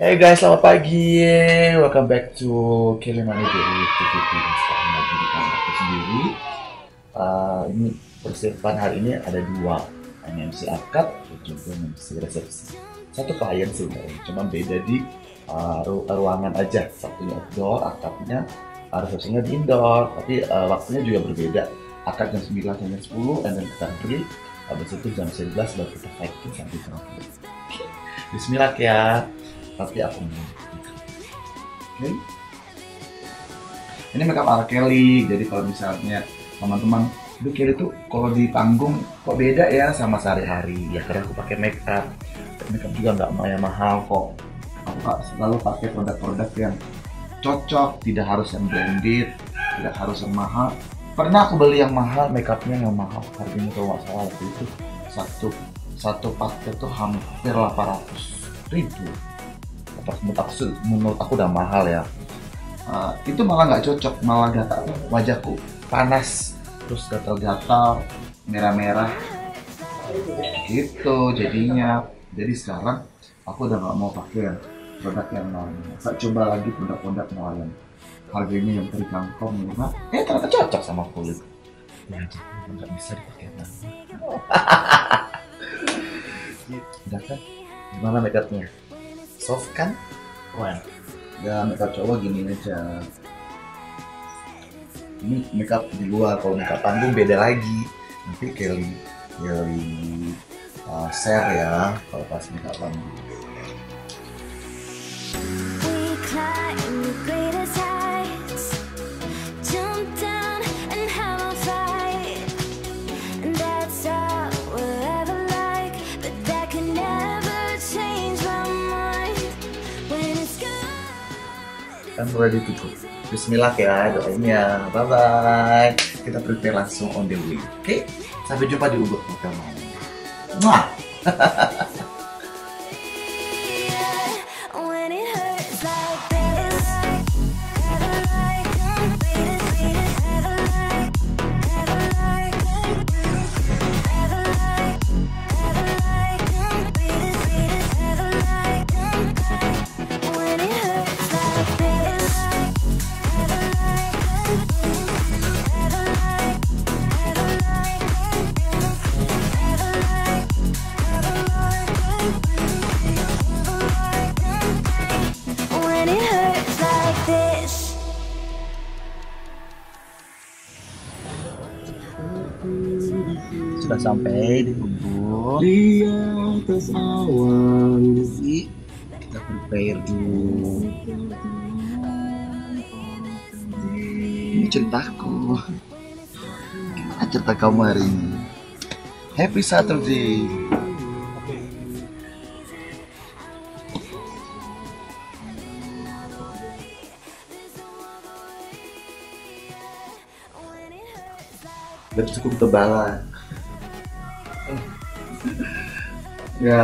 Hey guys, selamat pagi. Welcome back to Kilimani dari TVP dan sekarang lagi di kamarku sendiri. Ini persiapan hari ini ada dua, MC akad dan juga MC resepsi. Satu klien sebenarnya, cuma beda di ruangan aja. Satunya outdoor, akadnya resepsinya di indoor, tapi waktunya juga berbeda. Akad jam 9 sampai jam 10, and then kita break. Habis itu jam 11 baru kita fighting sampai jam 12. Bismillah ya. Tapi aku mau okay. Ini makeup ala Kelly. Jadi kalau misalnya teman-teman, aduh Kelly tuh kalau di panggung kok beda ya sama sehari-hari. Ya karena aku pakai makeup. Makeup juga nggak mahal kok. Aku selalu pakai produk-produk yang cocok, tidak harus yang branded, tidak harus yang mahal. Pernah aku beli yang mahal, makeupnya yang mahal, harganya kalau nggak salah waktu itu satu paket tuh hampir 800.000. Menurut aku udah mahal ya. Itu malah nggak cocok, malah gatal, wajahku panas, terus gatal-gatal, merah-merah gitu jadinya. Jadi sekarang aku udah nggak mau pakai produk yang lain. Saya coba lagi produk-produk lain, harganya yang terjangkau murah, ternyata cocok sama kulit. Ya jadi nggak bisa dipakai lagi. Udah kan? Gimana makeupnya? Soft kan? Well, ya makeup cowok gini aja. Ini makeup di luar, kalau makeup panggung beda lagi. Nanti Kelly share ya kalau pas makeup panggung. I'm ready to go. Bismillah ya doanya. Bye bye. Kita prepare langsung on the way. Oke? Sampai jumpa di Ubud Hotel Malam. Mwah. Sudah sampai di Ubud. Di atas awan. Jadi kita prepare dulu. Ini ceritaku. Gimana cerita kamu hari ini? Happy Saturday. Udah cukup tebalan. Ya.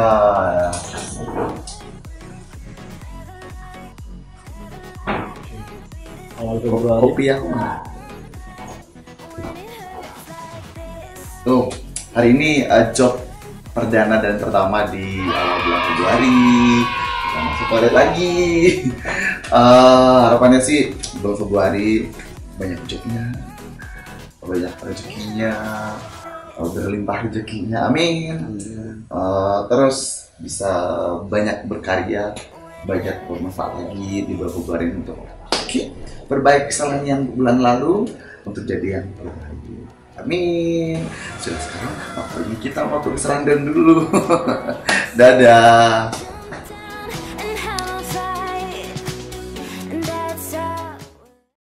Awal Februari. Kopi yang mana? Tuh, hari ini job perdana dan pertama di awal bulan Februari. Kita masuk toilet lagi. Harapannya sih bulan Februari banyak jobnya, banyak rezekinya, berlimpah rezekinya, amin. Terus bisa banyak berkarya, banyak bermanfaat lagi di bulan Februari untuk perbaiki kesalahan yang bulan lalu untuk jadi yang terbaik. Amin. Sudah sekarang waktunya kita mau tulis rundown dulu. Dadah.